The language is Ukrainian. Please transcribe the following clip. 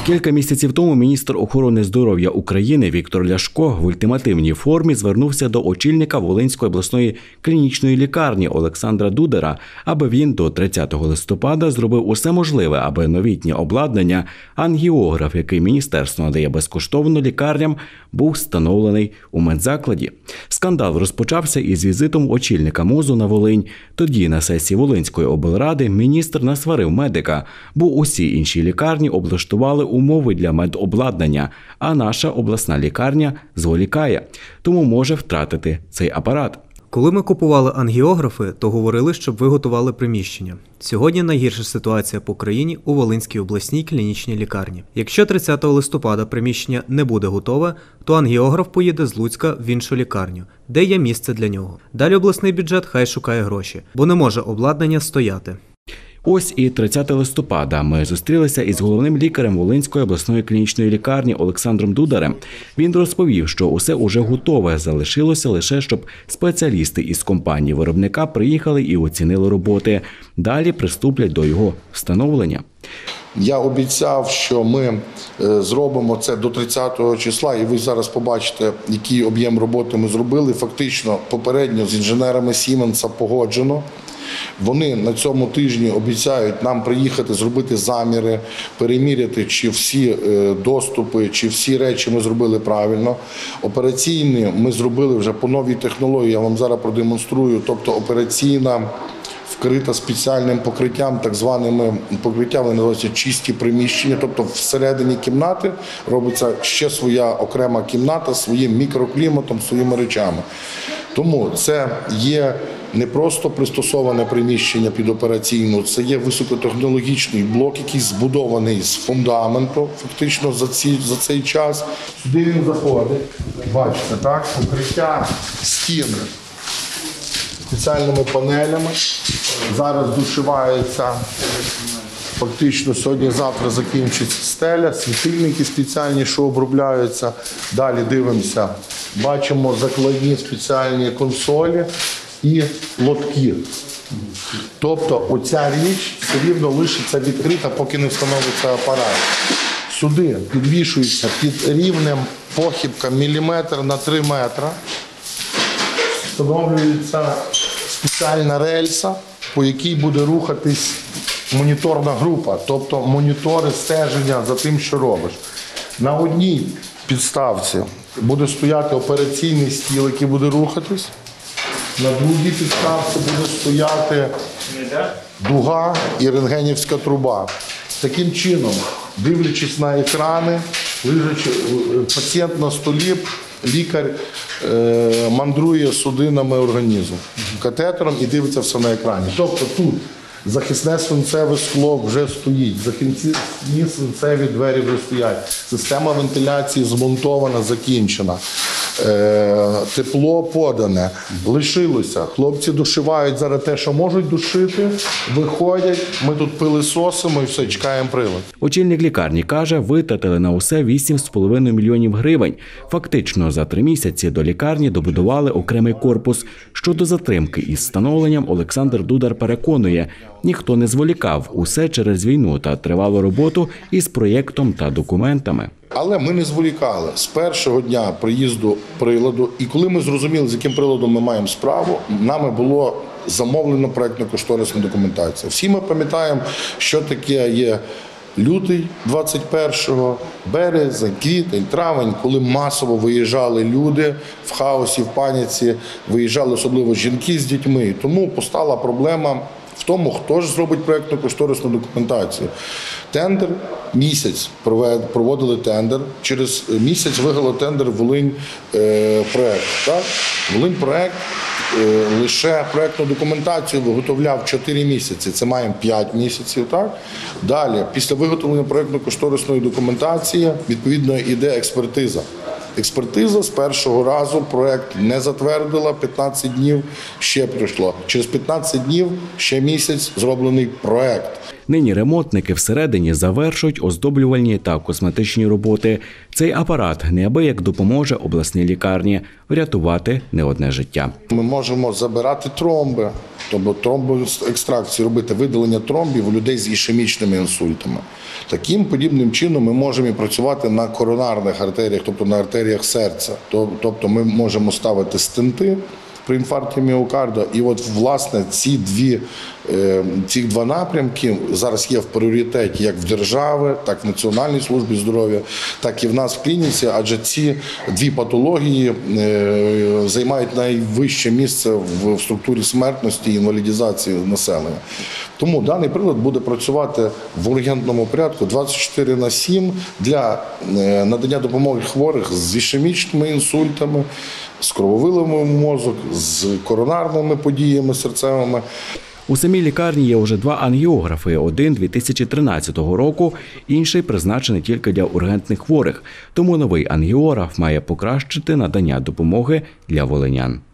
Кілька місяців тому міністр охорони здоров'я України Віктор Ляшко в ультимативній формі звернувся до очільника Волинської обласної клінічної лікарні Олександра Дудера, аби він до 30 листопада зробив усе можливе, аби новітнє обладнання, ангіограф, який міністерство надає безкоштовно лікарням, був встановлений у медзакладі. Скандал розпочався із візитом очільника МОЗу на Волинь. Тоді на сесії Волинської облради міністр насварив медика, бо усі інші лікарні облаштували умови для медобладнання, а наша обласна лікарня зволікає, тому може втратити цей апарат. Коли ми купували ангіографи, то говорили, щоб ви готували приміщення. Сьогодні найгірша ситуація по країні у Волинській обласній клінічній лікарні. Якщо 30 листопада приміщення не буде готове, то ангіограф поїде з Луцька в іншу лікарню, де є місце для нього. Далі обласний бюджет хай шукає гроші, бо не може обладнання стояти. Ось і 30 листопада ми зустрілися із головним лікарем Волинської обласної клінічної лікарні Олександром Дударем. Він розповів, що усе уже готове, залишилося лише, щоб спеціалісти із компанії-виробника приїхали і оцінили роботи. Далі приступлять до його встановлення. Я обіцяв, що ми зробимо це до 30 числа, і ви зараз побачите, який об'єм роботи ми зробили. Фактично, попередньо з інженерами Сіменса погоджено. Вони на цьому тижні обіцяють нам приїхати, зробити заміри, переміряти, чи всі доступи, чи всі речі ми зробили правильно. Операційні ми зробили вже по новій технології, я вам зараз продемонструю, тобто операційна вкрита спеціальним покриттям, так званими покриттями, називаються чисті приміщення, тобто всередині кімнати робиться ще своя окрема кімната, своїм мікрокліматом, своїми речами. Тому це є не просто пристосоване приміщення під операційну, це є високотехнологічний блок, який збудований з фундаменту, фактично за цей час. Сюди він заходить, бачите, так, покриття стін спеціальними панелями. Зараз дошивається, фактично сьогодні-завтра закінчиться стеля, світильники спеціальні, що обробляються. Далі дивимося, бачимо закладні спеціальні консолі і лотки. Тобто оця річ все рівно лишиться відкрита, поки не встановиться апарат. Сюди підвішується під рівнем похибка міліметр на 3 метри. Встановлюється спеціальна рельса, по якій буде рухатись моніторна група, тобто монітори стеження за тим, що робиш. На одній підставці буде стояти операційний стіл, який буде рухатись. На другій підставці буде стояти дуга і рентгенівська труба. Таким чином, дивлячись на екрани, лежачи пацієнт на столі, лікар мандрує судинами організму, катетером і дивиться все на екрані. Тобто тут захисне свинцеве скло вже стоїть, захисні свинцеві двері вже стоять, система вентиляції змонтована, закінчена. Тепло подане, лишилося. Хлопці дошивають зараз те, що можуть дошити, виходять, ми тут пилисосимо і все, чекаємо прилад. Очільник лікарні каже, витратили на усе 8,5 мільйонів гривень. Фактично за 3 місяці до лікарні добудували окремий корпус. Щодо затримки із встановленням, Олександр Дудар переконує, ніхто не зволікав, усе через війну та тривалу роботу із проєктом та документами. Але ми не зволікали з першого дня приїзду приладу, і коли ми зрозуміли, з яким приладом ми маємо справу, нами було замовлено проєктно-кошторисну документацію. Всі ми пам'ятаємо, що таке є лютий 21-го, березень, квітень, травень, коли масово виїжджали люди в хаосі, в паніці, виїжджали особливо жінки з дітьми. Тому постала проблема в тому, хто ж зробить проєктно-кошторисну документацію. Тендер, місяць проводили тендер, через місяць виграли тендер Волинь-проект. Волинь-проект лише проєктну документацію виготовляв 4 місяці, це маємо 5 місяців. Так? Далі, після виготовлення проєктно-кошторисної документації, відповідно, йде експертиза. Експертиза з першого разу проєкт не затвердила, 15 днів ще пройшло. Через 15 днів ще місяць зроблений проєкт. Нині ремонтники всередині завершують оздоблювальні та косметичні роботи. Цей апарат неабияк допоможе обласній лікарні врятувати не одне життя. Ми можемо забирати тромби, тобто тромбоекстракцію, робити видалення тромбів у людей з ішемічними інсультами. Таким подібним чином ми можемо і працювати на коронарних артеріях, тобто на артеріях серця. Тобто ми можемо ставити стенти при інфаркті міокарда. І от, власне, ці два напрямки зараз є в пріоритеті як в держави, так і в Національній службі здоров'я, так і в нас в клініці, адже ці дві патології займають найвище місце в структурі смертності і інвалідизації населення. Тому даний прилад буде працювати в ургентному порядку 24/7 для надання допомоги хворих з ішемічними інсультами, з крововиливом мозок, з коронарними подіями серцевими. У самій лікарні є вже 2 ангіографи. Один 2013 року, інший призначений тільки для ургентних хворих. Тому новий ангіограф має покращити надання допомоги для волинян.